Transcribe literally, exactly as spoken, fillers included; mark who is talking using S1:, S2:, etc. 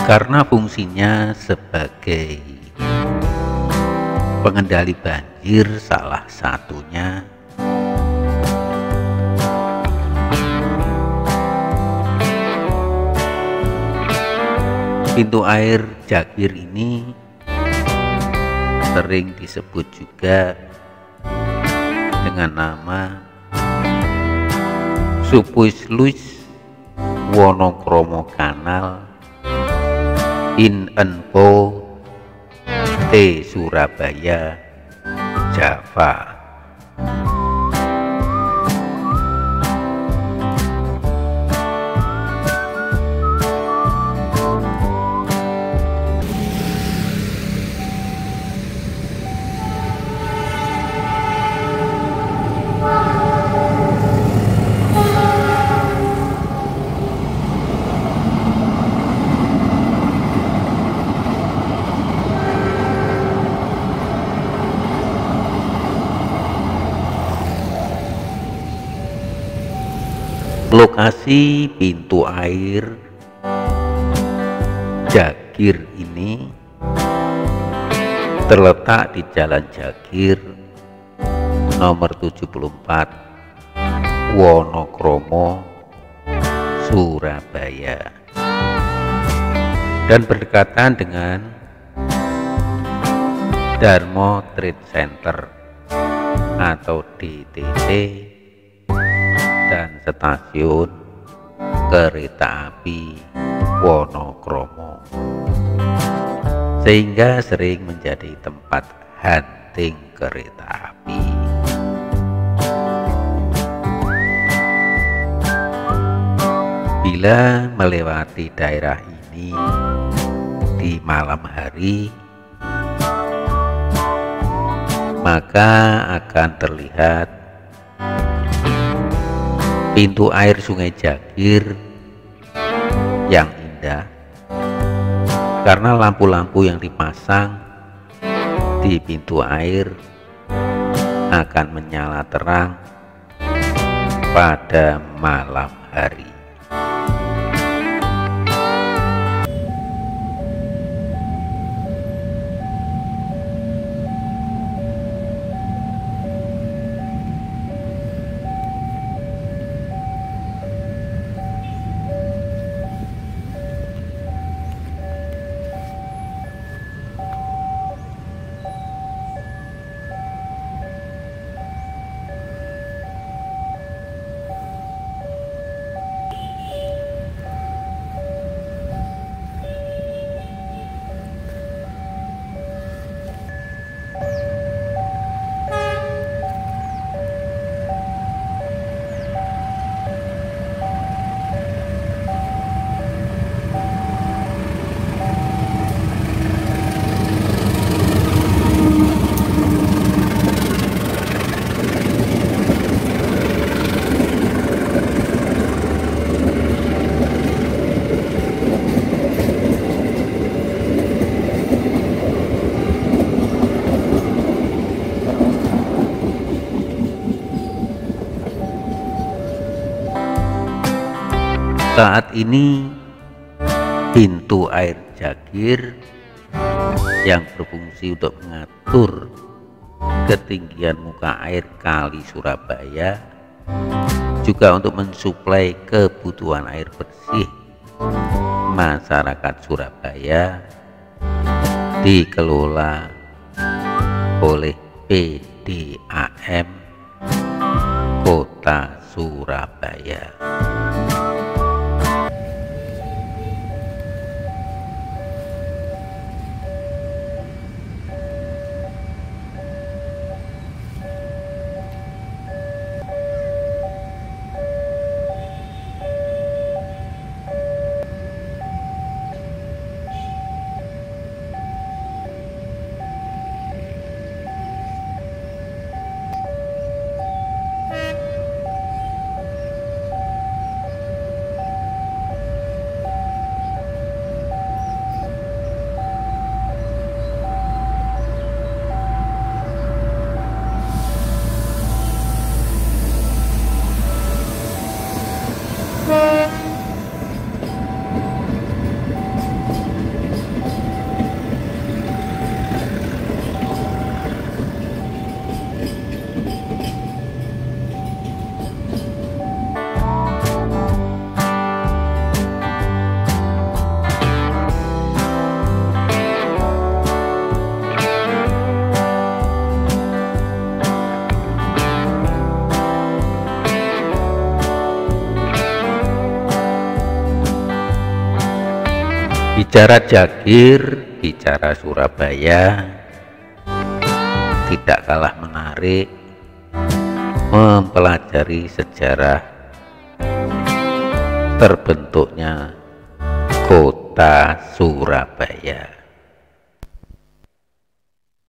S1: karena fungsinya sebagai pengendali banjir. Salah satunya pintu air Jagir ini sering disebut juga dengan nama Suppuslui Wonokromo Kanal in Enpo T Surabaya, Java. Lokasi pintu air Jagir ini terletak di Jalan Jagir nomor tujuh puluh empat Wonokromo, Surabaya, dan berdekatan dengan Darmo Trade Center atau D T C dan stasiun kereta api Wonokromo, sehingga sering menjadi tempat hunting kereta api. Bila melewati daerah ini di malam hari, maka akan terlihat pintu air Sungai Jagir yang indah karena lampu-lampu yang dipasang di pintu air akan menyala terang pada malam hari. Saat ini pintu air Jagir yang berfungsi untuk mengatur ketinggian muka air Kali Surabaya, juga untuk mensuplai kebutuhan air bersih masyarakat Surabaya, dikelola oleh P D A M Kota Surabaya. Bicara Jagir, bicara Surabaya, tidak kalah menarik mempelajari sejarah terbentuknya kota Surabaya.